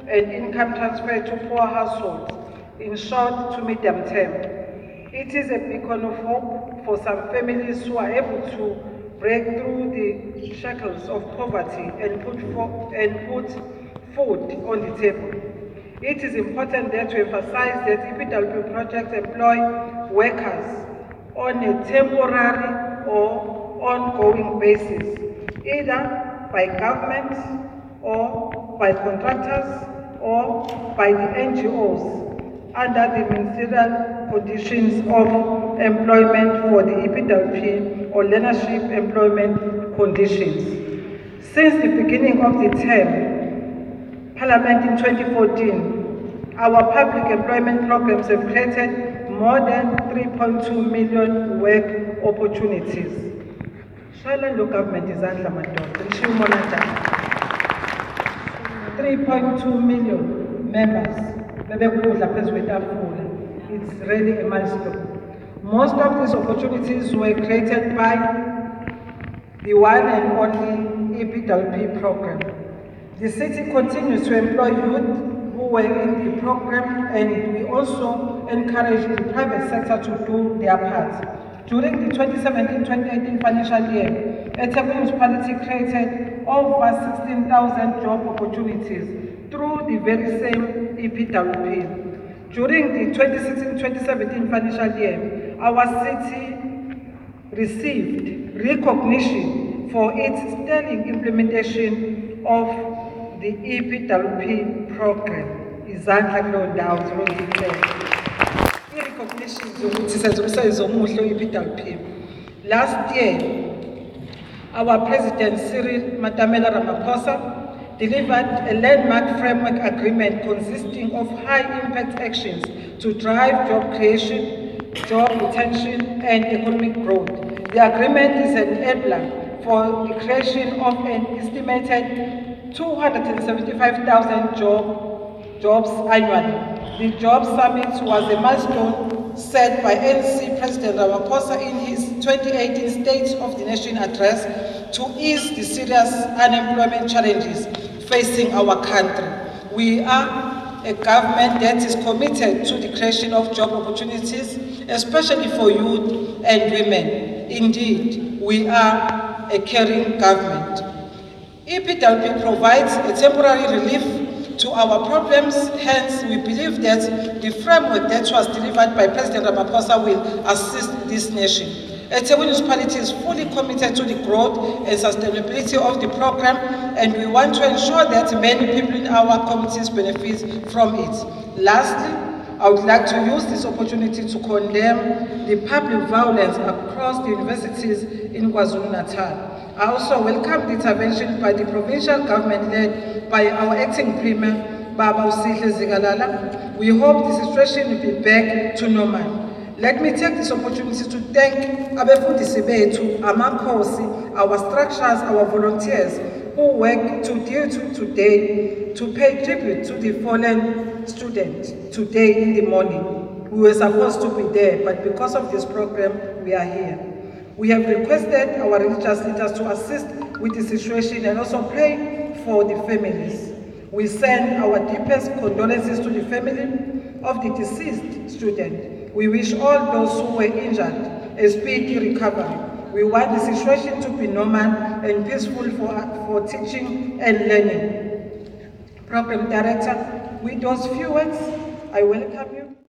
and income transfer to poor households, in short, to medium term. It is a beacon of hope for some families who are able to break through the shackles of poverty and put food on the table. It is important there to emphasize that EPWP projects employ workers on a temporary or ongoing basis, either by government or by contractors or by the NGOs under the ministerial conditions of employment for the EPWP or learnership employment conditions. Since the beginning of the term, Parliament in 2014, our public employment programs have created more than 3.2 million work opportunities. Shayela government is 3.2 million members. It's really a milestone. Most of these opportunities were created by the one and only EPWP program. The city continues to employ youth who were in the program, and we also encourage the private sector to do their part. During the 2017-2018 financial year, eThekwini municipality created over 16,000 job opportunities through the very same EPWP. During the 2016-2017 financial year, our city received recognition for its sterling implementation of the EPWP program. Izandla kulo ndawo EPWP. Last year, our President Cyril Ramaphosa delivered a landmark framework agreement consisting of high-impact actions to drive job creation, job retention, and economic growth. The agreement is an enabler for the creation of an estimated 275,000 jobs annually. The Job Summit was a milestone set by NC President Ramaphosa in his 2018 State of the Nation address to ease the serious unemployment challenges facing our country. We are a government that is committed to the creation of job opportunities, especially for youth and women. Indeed, we are a caring government. EPWP provides a temporary relief to our problems, hence we believe that the framework that was delivered by President Ramaphosa will assist this nation. eThekwini municipality is fully committed to the growth and sustainability of the program, and we want to ensure that many people in our communities benefit from it. Lastly, I would like to use this opportunity to condemn the public violence across the universities in KwaZulu-Natal. I also welcome the intervention by the provincial government led by our acting premier, Baba Usihle Zikalala. We hope the situation will be back to normal. Let me take this opportunity to thank abefundisi bethu, amakhosi, our structures, our volunteers who work today to pay tribute to the fallen student today in the morning. We were supposed to be there, but because of this program, we are here. We have requested our religious leaders to assist with the situation and also pray for the families. We send our deepest condolences to the family of the deceased student. We wish all those who were injured a speedy recovery. We want the situation to be normal and peaceful for teaching and learning. Program Director, with those few words, I welcome you.